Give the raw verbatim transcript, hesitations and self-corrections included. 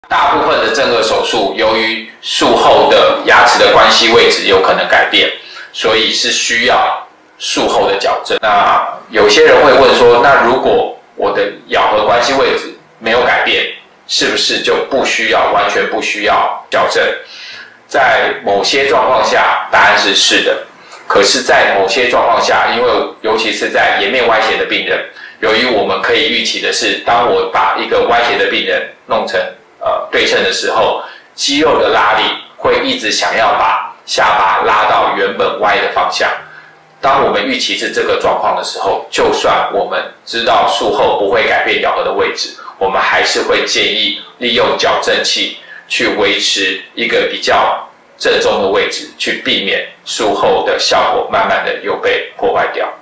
大部分的正颌手术，由于术后的牙齿的关系位置有可能改变，所以是需要术后的矫正。那有些人会问说，那如果我的咬合关系位置没有改变，是不是就不需要完全不需要矫正？在某些状况下，答案是是的。可是，在某些状况下，因为尤其是在颜面歪斜的病人，由于我们可以预期的是，当我把一个歪斜的病人弄成呃对称的时候，肌肉的拉力会一直想要把下巴拉到原本歪的方向。当我们预期是这个状况的时候，就算我们知道术后不会改变咬合的位置，我们还是会建议利用矫正器去维持一个比较正中的位置，去避免术后的效果慢慢的又被破坏掉。